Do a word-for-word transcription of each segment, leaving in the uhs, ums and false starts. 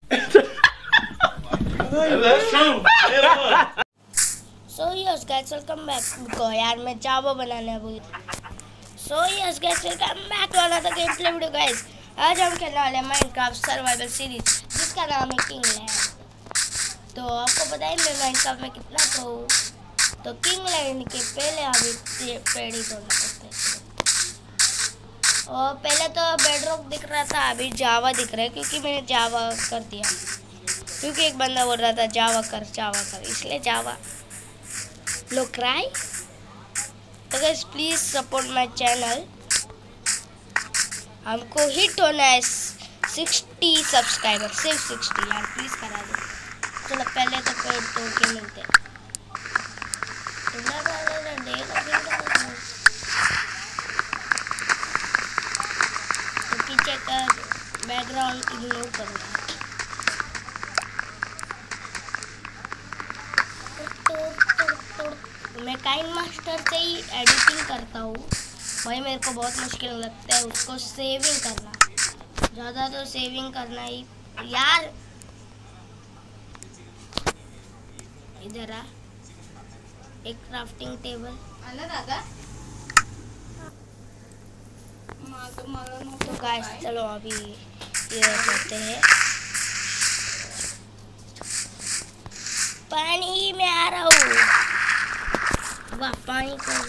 That's true. So yes guys, welcome back. को यार मैं जावा बनाने भूल। So yes guys, welcome back to another gameplay video guys. आज हम खेलने वाले हैं माइनक्राफ्ट सर्वाइवल सीरीज जिसका नाम है किंगलैंड। तो आपको पता है मैं माइनक्राफ्ट में कितना प्रो हूँ। तो किंगलैंड के पहले अभी पेड़ ही तोड़ना पड़ता है। और पहले तो बेडरॉक दिख रहा था, अभी जावा दिख रहा है क्योंकि मैंने जावा कर दिया। क्योंकि एक बंदा बोल रहा था जावा कर जावा कर, इसलिए जावा लो क्राई। तो guys please support my channel. हमको हिट होना है सिक्सटी सब्सक्राइबर, सिर्फ सिक्सटी यार, प्लीज करा दो। चलो पहले तो पेड़ तोड़ के मिलते हैं। तो पीछे का बैकग्राउंड इग्नोर करूँगा। मैं काइन मास्टर से ही एडिटिंग करता हूँ भाई, मेरे को बहुत मुश्किल लगता है उसको सेविंग करना। ज़्यादा तो सेविंग करना ही यार। इधर आ, एक क्राफ्टिंग टेबल। तो गाइस चलो अभी ये करते हैं। पानी में आ रहा हूँ। वाह पानी का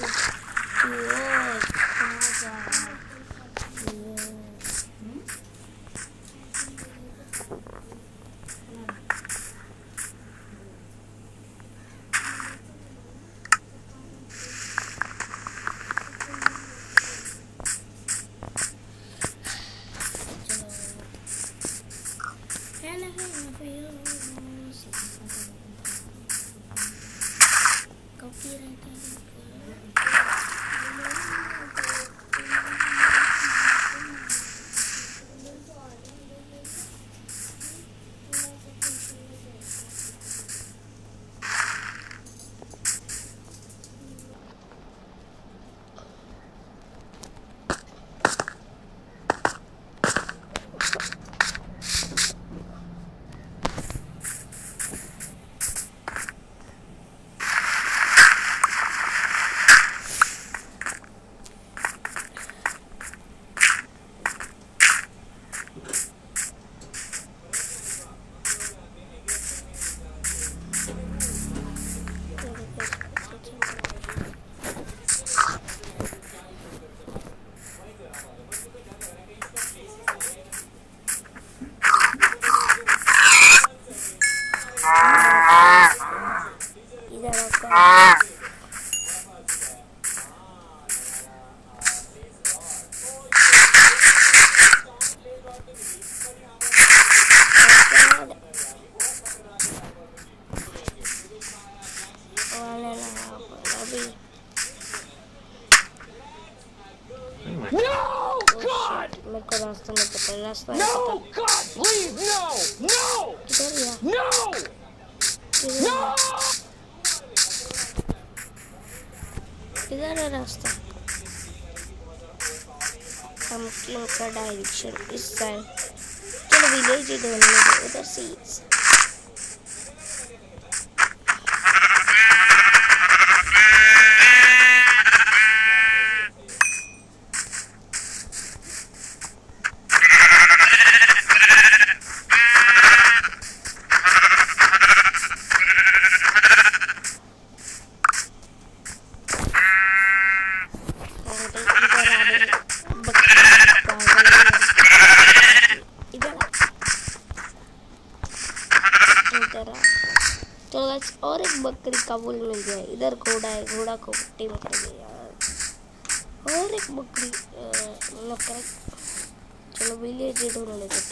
रास्ता नहीं पता, रास्ता नहीं पता। No, God, please, no, no, किधर गया? no, किधर no. किधर है रास्ता? हम किंग का डायरेक्शन इस साइड। चलो विलेज ढूंढने दो, उधर से। तो और एक बकरी का वूल मिल गया। इधर घोड़ा है, घोड़ा को टीम कर दिया यार। और एक बकरी मतलब। चलो विलेज ढूंढ लेते।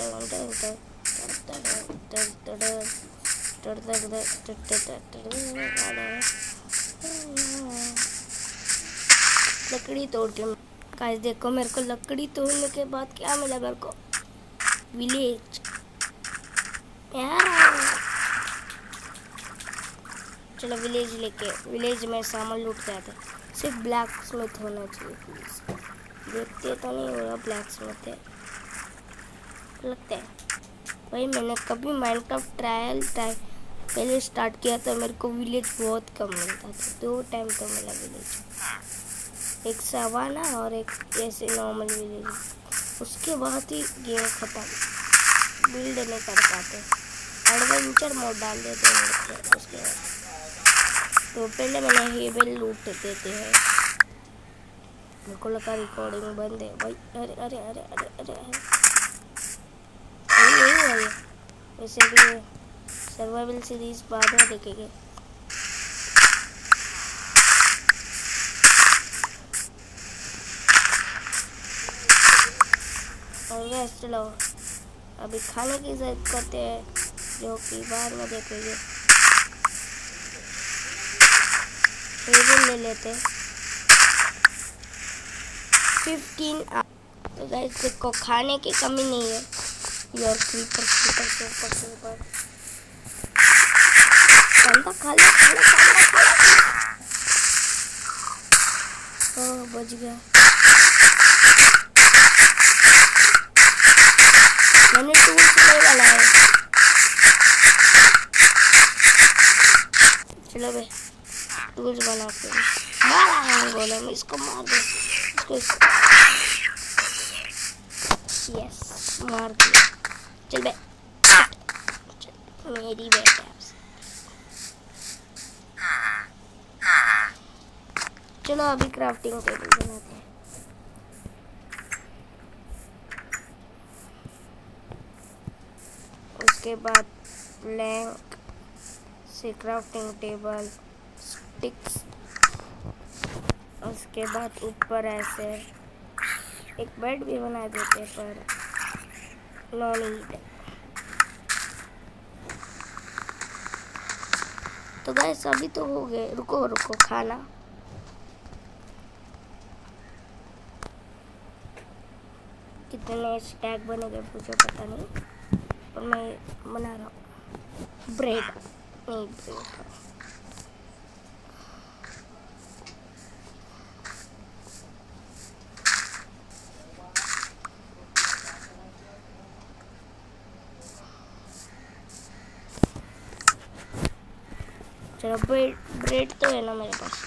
लकड़ी तोड़ती हूँ गाइस। देखो मेरे को लकड़ी तोड़ने के बाद क्या मिला मेरे को? विलेज यार। चलो विलेज लेके, विलेज में सामान लूट के आते। सिर्फ ब्लैक स्मिथ होना चाहिए प्लीज। देखते तो नहीं होगा ब्लैक स्मिथ है लगता है। भाई मैंने कभी माइनक्राफ्ट ट्रायल ट्राई पहले स्टार्ट किया तो मेरे को विलेज बहुत कम मिलता था। दो टाइम तो मिला विलेज, एक सवाना और एक ऐसे नॉर्मल विलेज। उसके बाद ही गेम ख़त्म, बिल्ड नहीं कर पाते, एडवेंचर मोड डाल देते हैं उसके बाद। तो पहले मैंने हेबल लूट देते हैं। मेरे को लगा रिकॉर्डिंग बंद है भाई। अरे अरे अरे अरे अरे अरे नहीं हुआ ये। वैसे भी सर्वाइवल सीरीज बाद में देखेंगे। और वैसे चलो अभी खाने की जरूरत करते हैं, जो कि बाद में देखेंगे। टेबल ले लेते फिफ्टीन। तो गाइस देखो खाने की कमी नहीं है। यार क्रीपर क्रीपर क्रीपर क्रीपर पंदा खा ले खा ले पंदा खा ले। ओह बच गया। मैंने टूल्स ले वाला है। चलो बे टूल्स बनाते हैं। मारा है गोलम, इसको मार दो, इसको इसको यस मार दिया। चल बे चल मेरी बेटा। चलो अभी क्राफ्टिंग टेबल बनाते हैं। उसके बाद प्लैंक से क्राफ्टिंग टेबल, स्टिक्स, उसके बाद ऊपर ऐसे एक बेड भी बना देते पर नो नीड। तो गाइस अभी तो हो गए, रुको रुको खाना। कितने स्टैक बनेंगे मुझे पता नहीं, पर मैं बना रहा हूँ। ब्रेड नहीं ब्रेड चलो ब्रेड ब्रेड तो है ना मेरे पास।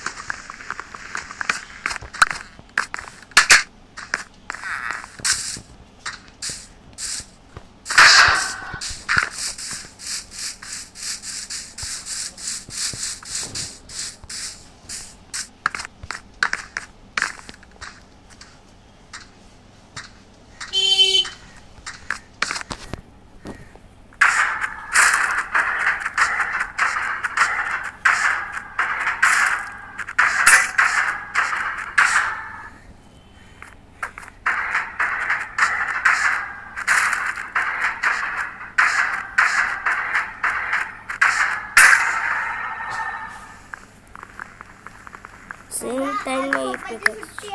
सेम टाइम में ये पे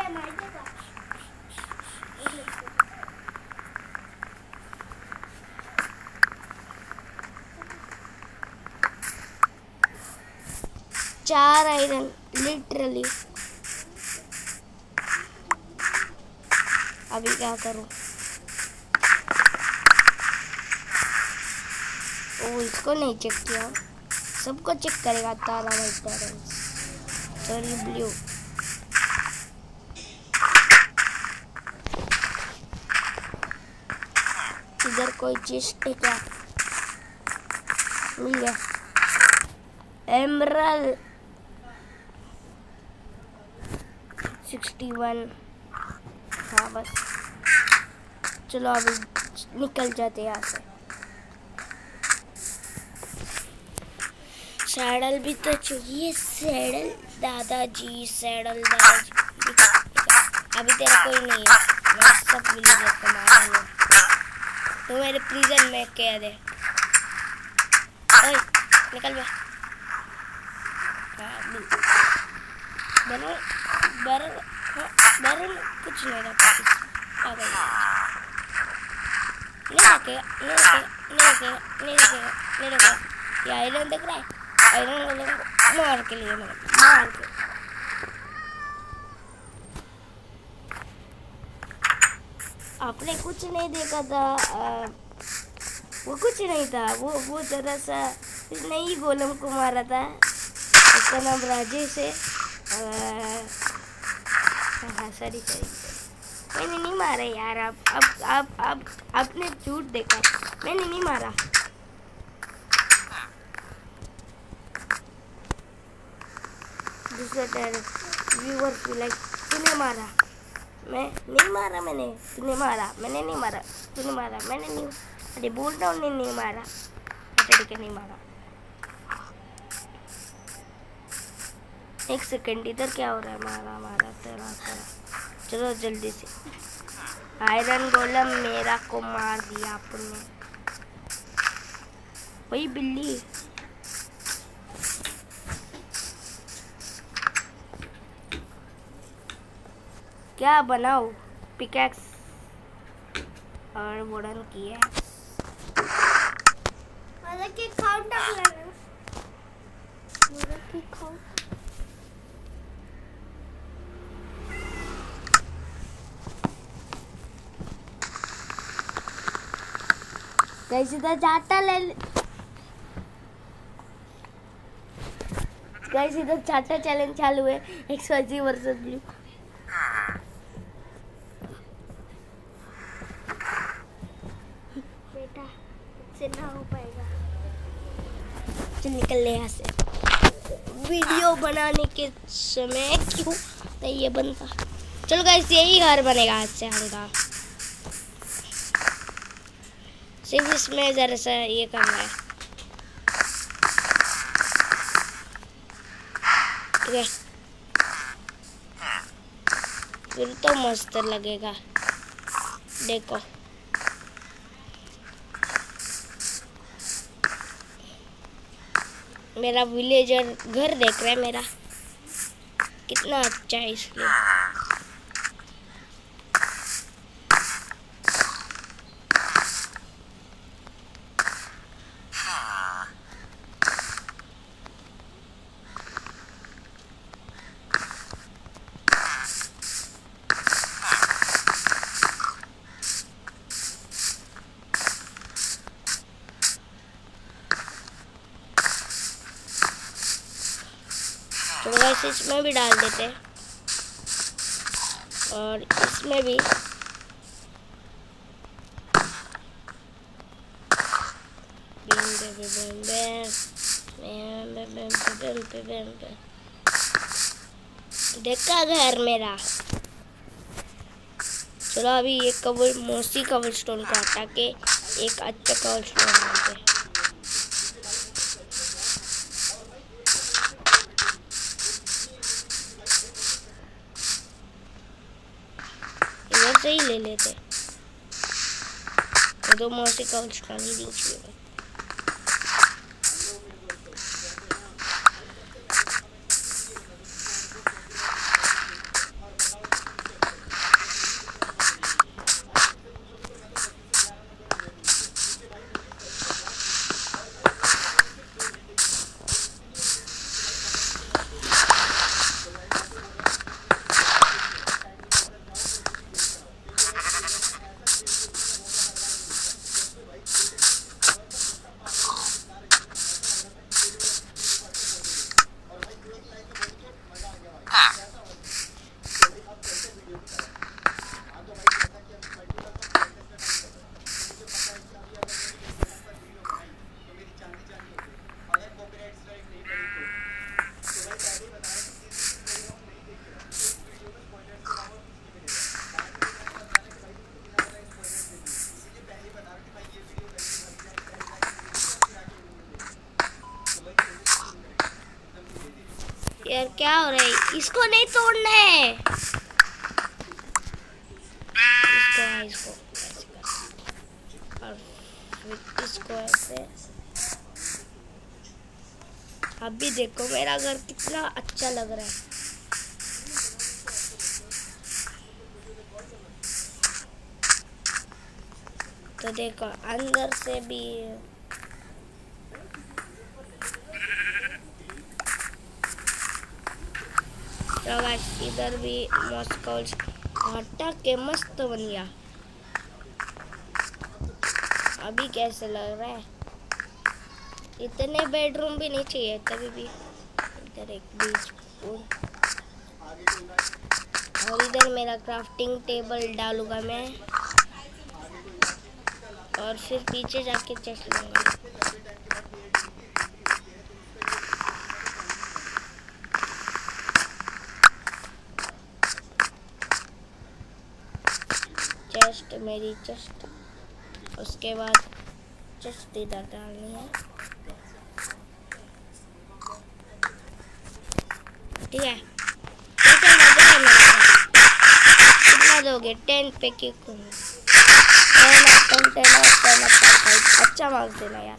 चार आयरन लिटरली। अभी क्या करूं? ओ इसको नहीं चेक किया, सबको चेक करेगा तारा भाई तारा। Sorry blue. इधर कोई चेस्ट है क्या? मिल गया एमरल्ड सिक्सटी वन। हाँ बस चलो अभी निकल जाते यहाँ से। सैडल भी तो चाहिए, सैडल दादाजी, सैडल दादाजी। अभी तेरा कोई नहीं है, मैं सब विलेजर को मारूंगा। तो मेरे प्रिजन में कैद है। ओए निकल बे। बरन बरन बरन कुछ नहीं रखा। आ गई। नहीं रखेगा नहीं रखेगा नहीं रखेगा नहीं रखेगा नहीं रखेगा। ये आयरन दिख रहा है, आयरन वाले को मार के लिए मैंने मार के। आपने कुछ नहीं देखा था। आ, वो कुछ नहीं था, वो वो जरा सा उसने ही गोलम को मारा था। उसका नाम राजेश है। हाँ सॉरी सॉरी मैंने नहीं मारा यार। अब अब अब अब आपने झूठ देखा, मैंने नहीं मारा। दूसरा व्यूअर्स भी लाइक तूने मारा, मैं नहीं मारा, मैंने तूने मारा, मैंने नहीं मारा, तूने मारा, मैंने नहीं। अरे बोल रहा हूँ नहीं मारा। अच्छा ठीक है नहीं मारा। एक सेकंड इधर क्या हो रहा है? मारा मारा तेरा तेरा। चलो जल्दी से। आयरन गोलम मेरा को मार दिया आपने। वही बिल्ली। क्या बनाओ? पिकैक्स और वुडन की है। मतलब कि काउंटर लगा। मतलब कि काउंट कैसे तो चाटा ले गाइस इधर चाटा चैलेंज चालू है। एक सौ अस्सी वर्सेस ब्लू। बेटा से ना हो पाएगा। चल निकल ले यहाँ से। वीडियो बनाने के समय क्यों नहीं ये बनता। चलो गाइस यही घर बनेगा आज से हमारा। सिर्फ इसमें जरा सा ये करना है। ठीक है फिर तो मस्त लगेगा। देखो मेरा विलेजर घर देख रहा है मेरा कितना अच्छा है इसलिए। तो वैसे इसमें भी डाल देते हैं और इसमें भी। देखा घर मेरा। चलो अभी ये कवर मोसी कवर स्टोन को हटा के एक अच्छा कवर स्टोन डालते हैं। ही ले लेते दो मौसी का उछानी दी चाहिए। यार क्या हो रहा है? इसको नहीं तोड़ना है। इसको इसको और फिर इसको ऐसे। अभी देखो मेरा घर कितना अच्छा लग रहा है। तो देखो अंदर से भी तो गाइस इधर भी मॉस्को हटा के मस्त बन गया। अभी कैसे लग रहा है? इतने बेडरूम भी नहीं चाहिए तभी भी। इधर एक बीच और इधर मेरा क्राफ्टिंग टेबल डालूंगा मैं और फिर पीछे जाके चेस्ट लूंगा। चेस्ट मेरी चेस्ट, उसके बाद चेस्ट इधर डालनी है। ठीक है, कितना दोगे? टेन पे किक अच्छा मार्क्स देना यार।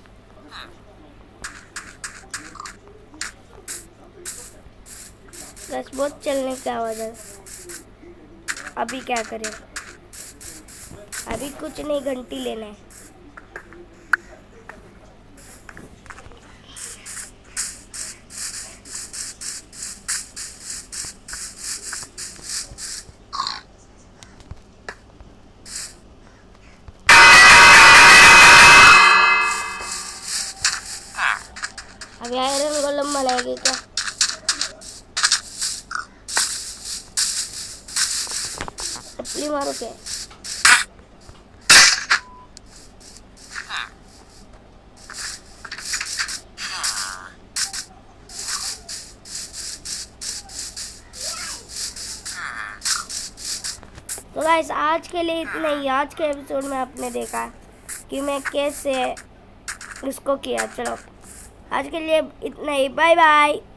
बस बहुत चलने की आवाज़ है। अभी क्या करें? अभी कुछ नहीं, घंटी लेना है। अभी आयरन गोलम बनाएगी क्या? टपली मारो क्या? तो गाइस आज के लिए इतना ही। आज के एपिसोड में आपने देखा कि मैं कैसे इसको किया। चलो आज के लिए इतना ही, बाय बाय।